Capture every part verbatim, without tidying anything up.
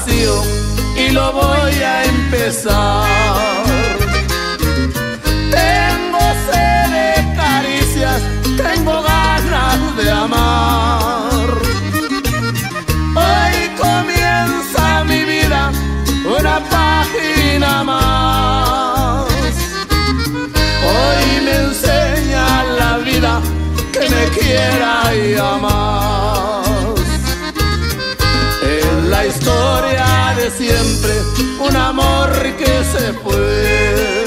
vacío y lo voy a empezar. Tengo sed de caricias, tengo ganas de amar. Hoy comienza mi vida, una página más. Hoy me enseña la vida que me quiera y amar. En la historia de siempre, un amor que se fue.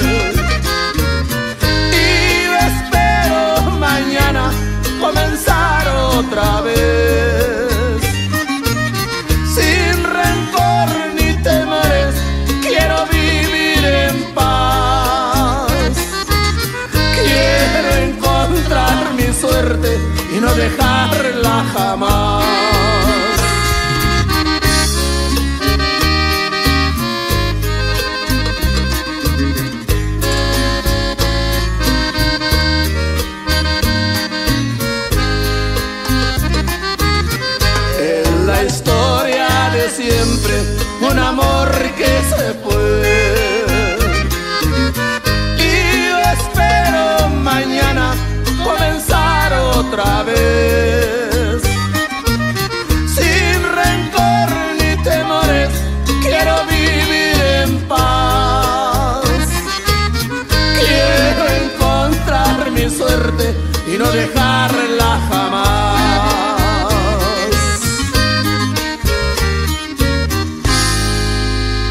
Y yo espero mañana comenzar otra vez. Sin rencor ni temores, quiero vivir en paz. Quiero encontrar mi suerte y no dejarla jamás. En la historia de siempre, un amor que se fue. Y yo espero mañana comenzar otra vez. Sin rencor ni temores, quiero vivir en paz. Quiero encontrar mi suerte y no dejarla jamás.